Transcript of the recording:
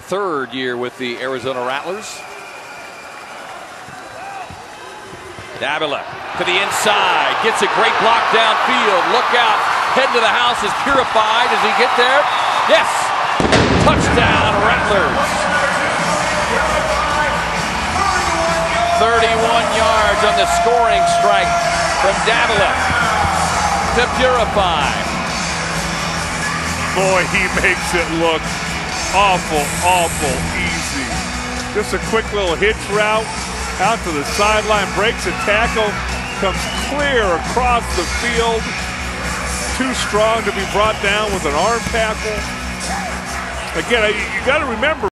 third year with the Arizona Rattlers. Davila to the inside, gets a great block downfield. Look out, head to the house is Purify. Does he get there? Yes! Touchdown, Rattlers. 31 yards on the scoring strike from Davila to Purify. Boy, he makes it look awful easy. Just a quick little hitch route out to the sideline, breaks a tackle, comes clear across the field. Too strong to be brought down with an arm tackle. Again, you got to remember,